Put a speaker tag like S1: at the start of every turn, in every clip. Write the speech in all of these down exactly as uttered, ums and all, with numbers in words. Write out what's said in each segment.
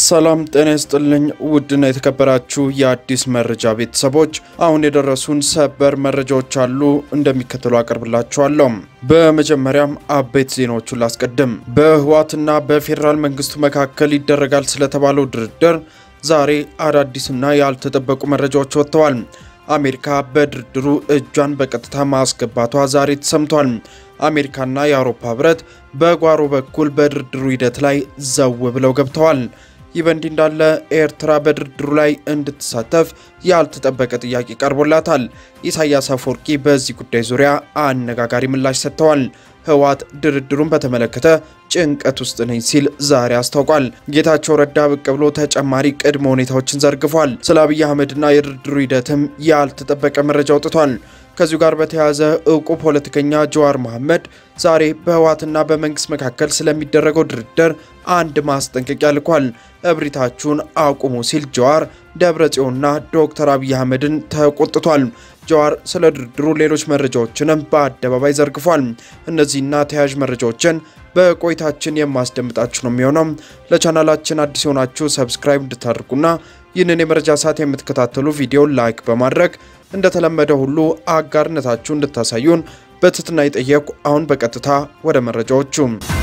S1: ሰላም ጤና ይስጥልኝ ውድና የተከበራችሁ የአዲስ መረጃ ቤተሰቦች አሁን የደረሱን ሰበር መረጃዎች አሉ እንደሚከተለው አቀርብላችኋለሁ። በመጀመሪያም አበይት ዜናዎችን ላስቀድም። በህዋትና በፌደራል መንግስቱ መካከል ይደረጋል ስለተባለው ድርድር ዛሬ አዳዲስና ያልተጠበቁ መረጃዎች ወጥተዋል። አሜሪካ በድርድሩ እጇን በቀጥታ ማስገባቷ ዛሬ ተሰምቷል። አሜሪካና የአውሮፓ ህብረት በጓሮ በኩል በድርድሩ ሂደት ላይ ዘው ብለው ገብተዋል። ይበንዲ እንዳለ ኤርትራ በድርድሩ ላይ እንድትሳተፍ ያልተጠበቀ ጥያቄ ቀርቦላታል። ኢሳያስ አፈወርቂ በዚህ ጉዳይ ዙሪያ አነጋጋሪ ምላሽ ሰጥተዋል። ህዋት ድርድሩን በተመለከተ ጭንቀት ውስጥ ነኝ ሲል ዛሬ አስታውቋል። ጌታቸው ረዳ ብቅ ብሎ ተጨማሪ ቅድመ ሁኔታዎችን ዘርግፏል። ስለ አብይ አህመድና የድርድሩ ሂደትም ያልተጠበቀ መረጃ አውጥቷል። ከዚሁ ጋር በተያያዘ እውቁ ፖለቲከኛ ጀዋር መሐመድ ዛሬ በህዋትና በመንግስት መካከል ስለሚደረገው ድርድር አንድ ማስጠንቀቂያ ልኳል። እብሪታችሁን አቁሙ ሲል ጀዋር ደብረጽዮንና ዶክተር አብይ አህመድን ተቆጥቷል። ጀዋር ስለ ድርድሩ ሌሎች መረጃዎችንም በአደባባይ ዘርግፏል። እነዚህና ተያያዥ መረጃዎችን በቆይታችን የማስደምጣችሁ ነው የሚሆነው። ለቻናላችን አዲስ ሆናችሁ ሰብስክራይብ እንድታደርጉና ይህንን የመረጃ ሰዓት የምትከታተሉ ቪዲዮ ላይክ በማድረግ እንደተለመደ ሁሉ አጋርነታችሁ እንድታሳዩን በትህትና ይጠየቁ። አሁን በቀጥታ ወደ መረጃዎቹ።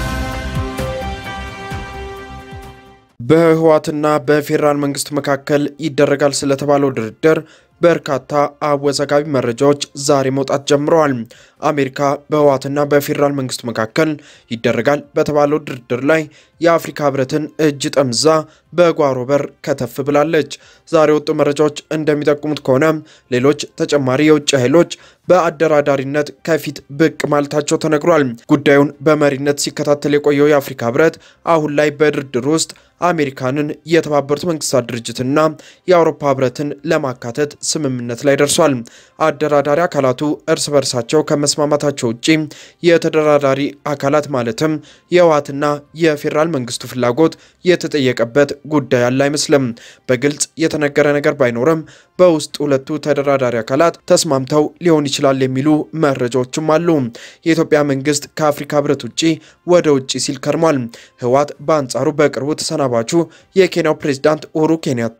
S1: በህዋትና በፌደራል መንግስት መካከል ይደረጋል ስለተባለው ድርድር በርካታ አወዛጋቢ መረጃዎች ዛሬ መውጣት ጀምረዋል። አሜሪካ በህዋትና በፌደራል መንግስት መካከል ይደረጋል በተባለው ድርድር ላይ የአፍሪካ ህብረትን እጅ ጠምዛ በጓሮ በር ከተፍ ብላለች። ዛሬ ወጡ መረጃዎች እንደሚጠቁሙት ከሆነ ሌሎች ተጨማሪ የውጭ ኃይሎች በአደራዳሪነት ከፊት ብቅ ማለታቸው ተነግሯል። ጉዳዩን በመሪነት ሲከታተል የቆየው የአፍሪካ ህብረት አሁን ላይ በድርድር ውስጥ አሜሪካንን የተባበሩት መንግስታት ድርጅትና የአውሮፓ ህብረትን ለማካተት ስምምነት ላይ ደርሷል። አደራዳሪ አካላቱ እርስ በርሳቸው ከመስማማታቸው ውጪ የተደራዳሪ አካላት ማለትም የህዋትና የፌደራል መንግስቱ ፍላጎት የተጠየቀበት ጉዳይ አለ አይመስልም። በግልጽ የተነገረ ነገር ባይኖርም በውስጥ ሁለቱ ተደራዳሪ አካላት ተስማምተው ሊሆን ይችላል የሚሉ መረጃዎችም አሉ። የኢትዮጵያ መንግስት ከአፍሪካ ህብረት ውጪ ወደ ውጪ ሲል ከርሟል። ህዋት በአንጻሩ በቅርቡ ተሰናባቹ የኬንያው ፕሬዝዳንት ኡሁሩ ኬንያታ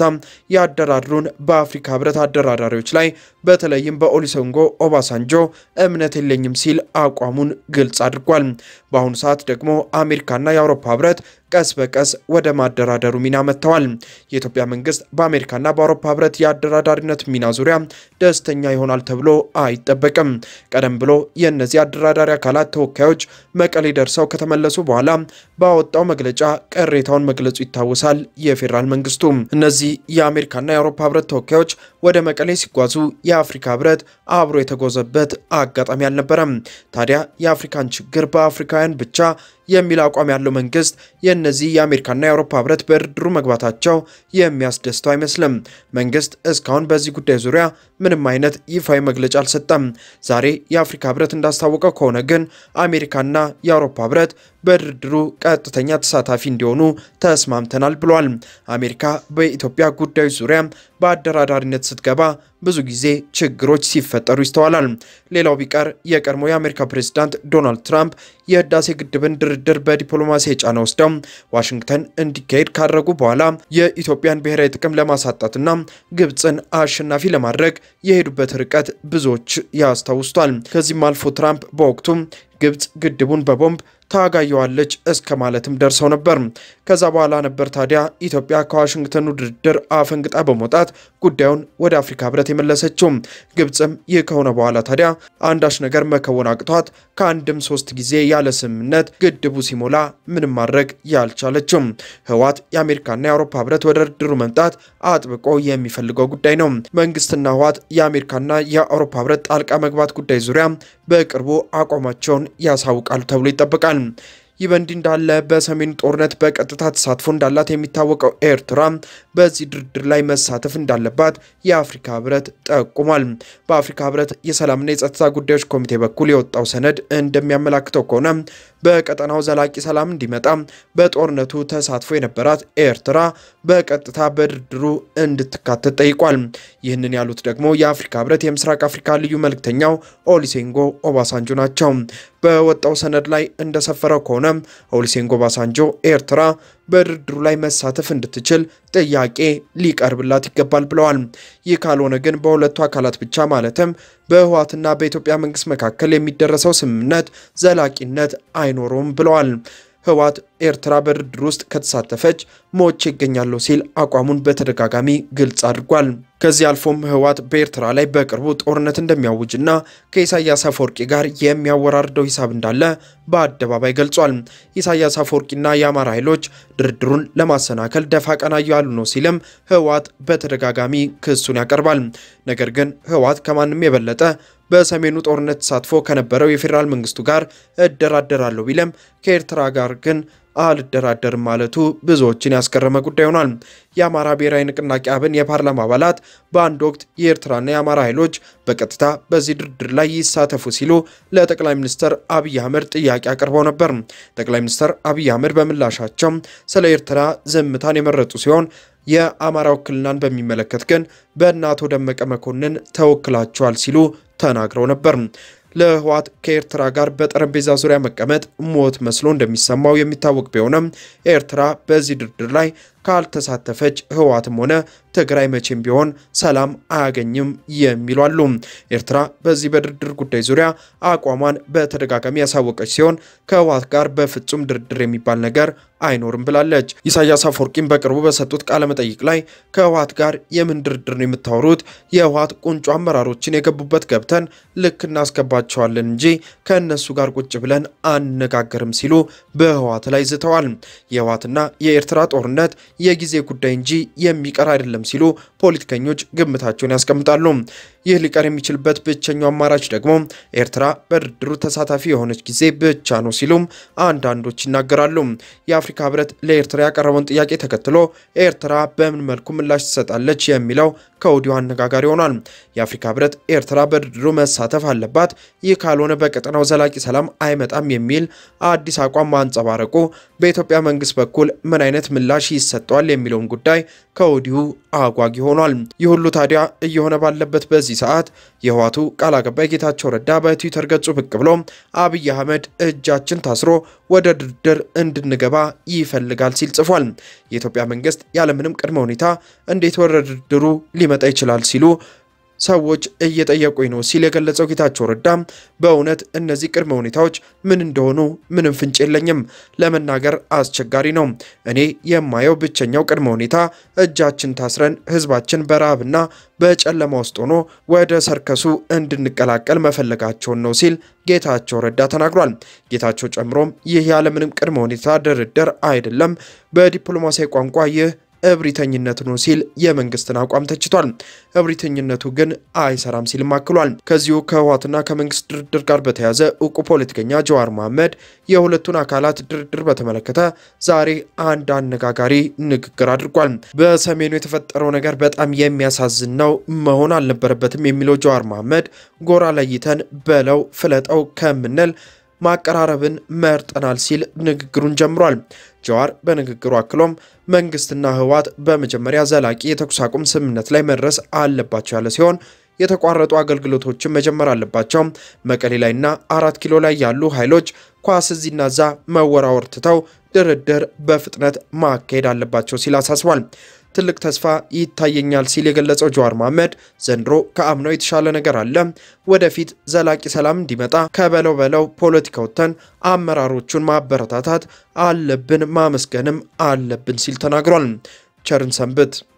S1: ያደራድሩን በአፍሪካ ህብረት አደራዳሪዎች ላይ በተለይም በኦሉሴጉን ኦባሳንጆ እምነት የለኝም ሲል አቋሙን ግልጽ አድርጓል። በአሁኑ ሰዓት ደግሞ አሜሪካና የአውሮፓ ህብረት ቀስ በቀስ ወደ ማደራደሩ ሚና መጥተዋል። የኢትዮጵያ መንግስት በአሜሪካና በአውሮፓ ህብረት የአደራዳሪነት ሚና ዙሪያ ደስተኛ ይሆናል ተብሎ አይጠበቅም። ቀደም ብሎ የእነዚህ አደራዳሪ አካላት ተወካዮች መቀሌ ደርሰው ከተመለሱ በኋላ ባወጣው መግለጫ ቅሬታውን መግለጹ ይታወሳል። የፌደራል መንግስቱ እነዚህ የአሜሪካና የአውሮፓ ህብረት ተወካዮች ወደ መቀሌ ሲጓዙ የአፍሪካ ህብረት አብሮ የተጓዘበት አጋጣሚ አልነበረም። ታዲያ የአፍሪካን ችግር በአፍሪካውያን ብቻ የሚል አቋም ያለው መንግስት የነዚህ የአሜሪካና የአውሮፓ ህብረት በድርድሩ መግባታቸው የሚያስደስተው አይመስልም። መንግስት እስካሁን በዚህ ጉዳይ ዙሪያ ምንም አይነት ይፋዊ መግለጫ አልሰጠም። ዛሬ የአፍሪካ ህብረት እንዳስታወቀው ከሆነ ግን አሜሪካና የአውሮፓ ህብረት በድርድሩ ቀጥተኛ ተሳታፊ እንዲሆኑ ተስማምተናል ብሏል። አሜሪካ በኢትዮጵያ ጉዳዮች ዙሪያ በአደራዳሪነት ስትገባ ብዙ ጊዜ ችግሮች ሲፈጠሩ ይስተዋላል። ሌላው ቢቀር የቀድሞ የአሜሪካ ፕሬዝዳንት ዶናልድ ትራምፕ የህዳሴ ግድብን ድርድር በዲፕሎማሲ ጫና ወስደው ዋሽንግተን እንዲካሄድ ካደረጉ በኋላ የኢትዮጵያን ብሔራዊ ጥቅም ለማሳጣትና ግብጽን አሸናፊ ለማድረግ የሄዱበት ርቀት ብዙዎች ያስታውሱታል። ከዚህም አልፎ ትራምፕ በወቅቱ ግብጽ ግድቡን በቦምብ ታጋየዋለች እስከ ማለትም ደርሰው ነበር። ከዛ በኋላ ነበር ታዲያ ኢትዮጵያ ከዋሽንግተኑ ድርድር አፈንግጣ በመውጣት ጉዳዩን ወደ አፍሪካ ህብረት የመለሰችው። ግብጽም ይህ ከሆነ በኋላ ታዲያ አንዳች ነገር መከወን አቅቷት ከአንድም ሶስት ጊዜ ያለ ስምምነት ግድቡ ሲሞላ ምንም ማድረግ ያልቻለችው። ህዋት የአሜሪካና የአውሮፓ ህብረት ወደ ድርድሩ መምጣት አጥብቆ የሚፈልገው ጉዳይ ነው። መንግስትና ህዋት የአሜሪካና የአውሮፓ ህብረት ጣልቃ መግባት ጉዳይ ዙሪያ በቅርቡ አቋማቸውን ያሳውቃሉ ተብሎ ይጠበቃል። ይበንዲ እንዳለ በሰሜኑ ጦርነት በቀጥታ ተሳትፎ እንዳላት የሚታወቀው ኤርትራ በዚህ ድርድር ላይ መሳተፍ እንዳለባት የአፍሪካ ህብረት ጠቁሟል። በአፍሪካ ህብረት የሰላምና የጸጥታ ጉዳዮች ኮሚቴ በኩል የወጣው ሰነድ እንደሚያመላክተው ከሆነ በቀጠናው ዘላቂ ሰላም እንዲመጣ በጦርነቱ ተሳትፎ የነበራት ኤርትራ በቀጥታ በድርድሩ እንድትካተት ጠይቋል። ይህንን ያሉት ደግሞ የአፍሪካ ህብረት የምስራቅ አፍሪካ ልዩ መልእክተኛው ኦሉሴጉን ኦባሳንጆ ናቸው። በወጣው ሰነድ ላይ እንደሰፈረው ከሆነ ኦሉሴጉን ኦባሳንጆ ኤርትራ በድርድሩ ላይ መሳተፍ እንድትችል ጥያቄ ሊቀርብላት ይገባል ብለዋል። ይህ ካልሆነ ግን በሁለቱ አካላት ብቻ ማለትም በህወሓትና በኢትዮጵያ መንግስት መካከል የሚደረሰው ስምምነት ዘላቂነት አይኖርም ብለዋል። ህወሓት ኤርትራ በድርድር ውስጥ ከተሳተፈች ሞቼ ይገኛሉ ሲል አቋሙን በተደጋጋሚ ግልጽ አድርጓል። ከዚህ አልፎም ህወሓት በኤርትራ ላይ በቅርቡ ጦርነት እንደሚያውጅና ከኢሳያስ አፈወርቂ ጋር የሚያወራርደው ሂሳብ እንዳለ በአደባባይ ገልጿል። ኢሳያስ አፈወርቂና የአማራ ኃይሎች ድርድሩን ለማሰናከል ደፋ ቀና ያሉ ነው ሲልም ህወሓት በተደጋጋሚ ክሱን ያቀርባል። ነገር ግን ህወሓት ከማንም የበለጠ በሰሜኑ ጦርነት ተሳትፎ ከነበረው የፌደራል መንግስቱ ጋር እደራደራለሁ ቢለም ከኤርትራ ጋር ግን አልደራደርም ማለቱ ብዙዎችን ያስገረመ ጉዳይ ሆኗል። የአማራ ብሔራዊ ንቅናቄ አብን የፓርላማ አባላት በአንድ ወቅት የኤርትራና የአማራ ኃይሎች በቀጥታ በዚህ ድርድር ላይ ይሳተፉ ሲሉ ለጠቅላይ ሚኒስትር አብይ አህመድ ጥያቄ አቅርበው ነበር። ጠቅላይ ሚኒስትር አብይ አህመድ በምላሻቸው ስለ ኤርትራ ዝምታን የመረጡ ሲሆን የአማራ ውክልናን በሚመለከት ግን በእናቶ ደመቀ መኮንን ተወክላቸዋል ሲሉ ተናግረው ነበር። ለህወሓት ከኤርትራ ጋር በጠረጴዛ ዙሪያ መቀመጥ ሞት መስሎ እንደሚሰማው የሚታወቅ ቢሆንም ኤርትራ በዚህ ድርድር ላይ ካልተሳተፈች ህወሓትም ሆነ ትግራይ መቼም ቢሆን ሰላም አያገኝም የሚሉ አሉ። ኤርትራ በዚህ በድርድር ጉዳይ ዙሪያ አቋሟን በተደጋጋሚ ያሳወቀች ሲሆን ከህወሓት ጋር በፍጹም ድርድር የሚባል ነገር አይኖርም ብላለች። ኢሳያስ አፈወርቂም በቅርቡ በሰጡት ቃለ መጠይቅ ላይ ከህወሓት ጋር የምን ድርድር ነው የምታወሩት? የህወሓት ቁንጮ አመራሮችን የገቡበት ገብተን ልክ እናስገባቸዋለን እንጂ ከነሱ ጋር ቁጭ ብለን አነጋገርም ሲሉ በህወሓት ላይ ዝተዋል። የህወሓትና የኤርትራ ጦርነት የጊዜ ጉዳይ እንጂ የሚቀር አይደለም ሲሉ ፖለቲከኞች ግምታቸውን ያስቀምጣሉ። ይህ ሊቀር የሚችልበት ብቸኛው አማራጭ ደግሞ ኤርትራ በድርድሩ ተሳታፊ የሆነች ጊዜ ብቻ ነው ሲሉም አንዳንዶች ይናገራሉ። የአፍሪካ ህብረት ለኤርትራ ያቀረበውን ጥያቄ ተከትሎ ኤርትራ በምን መልኩ ምላሽ ትሰጣለች የሚለው ከወዲሁ አነጋጋሪ ሆኗል። የአፍሪካ ህብረት ኤርትራ በድርድሩ መሳተፍ አለባት፣ ይህ ካልሆነ በቀጠናው ዘላቂ ሰላም አይመጣም የሚል አዲስ አቋም ማንጸባረቁ በኢትዮጵያ መንግስት በኩል ምን አይነት ምላሽ ይሰጣል የሚለውን ጉዳይ ከወዲሁ አጓጊ ሆኗል። ይህ ሁሉ ታዲያ እየሆነ ባለበት በዚህ ሰዓት የህወሓቱ ቃል አቀባይ ጌታቸው ረዳ በትዊተር ገጹ ብቅ ብሎ አብይ አህመድ እጃችን ታስሮ ወደ ድርድር እንድንገባ ይፈልጋል ሲል ጽፏል። የኢትዮጵያ መንግስት ያለምንም ቅድመ ሁኔታ እንዴት ወደ ድርድሩ ሊመጣ ይችላል ሲሉ ሰዎች እየጠየቁኝ ነው ሲል የገለጸው ጌታቸው ረዳ በእውነት እነዚህ ቅድመ ሁኔታዎች ምን እንደሆኑ ምንም ፍንጭ የለኝም፣ ለመናገር አስቸጋሪ ነው። እኔ የማየው ብቸኛው ቅድመ ሁኔታ እጃችን ታስረን ህዝባችን በረሃብና በጨለማ ውስጥ ሆኖ ወደ ሰርከሱ እንድንቀላቀል መፈለጋቸውን ነው ሲል ጌታቸው ረዳ ተናግሯል። ጌታቸው ጨምሮም ይህ ያለምንም ቅድመ ሁኔታ ድርድር አይደለም፣ በዲፕሎማሲያዊ ቋንቋ ይህ እብሪተኝነት ነው ሲል የመንግስትን አቋም ተችቷል። እብሪተኝነቱ ግን አይሰራም ሲል ማክሏል። ከዚሁ ከህወሓትና ከመንግስት ድርድር ጋር በተያያዘ እውቁ ፖለቲከኛ ጀዋር መሐመድ የሁለቱን አካላት ድርድር በተመለከተ ዛሬ አንድ አነጋጋሪ ንግግር አድርጓል። በሰሜኑ የተፈጠረው ነገር በጣም የሚያሳዝን ነው፣ መሆን አልነበረበትም የሚለው ጀዋር መሐመድ ጎራ ለይተን በለው ፍለጠው ከምንል ማቀራረብን መርጠናል ሲል ንግግሩን ጀምሯል። ጀዋር በንግግሩ አክሎም መንግስትና ህወሓት በመጀመሪያ ዘላቂ የተኩስ አቁም ስምምነት ላይ መድረስ አለባቸው ያለ ሲሆን የተቋረጡ አገልግሎቶችን መጀመር አለባቸው፣ መቀሌ ላይና አራት ኪሎ ላይ ያሉ ኃይሎች ኳስ እዚህና እዛ መወራወር ትተው ድርድር በፍጥነት ማካሄድ አለባቸው ሲል አሳስቧል። ትልቅ ተስፋ ይታየኛል ሲል የገለጸው ጀዋር መሐመድ ዘንድሮ ከአምናው የተሻለ ነገር አለ፣ ወደፊት ዘላቂ ሰላም እንዲመጣ ከበለው በለው ፖለቲካ ወጥተን አመራሮቹን ማበረታታት አለብን፣ ማመስገንም አለብን ሲል ተናግሯል። ቸርን ሰንብት።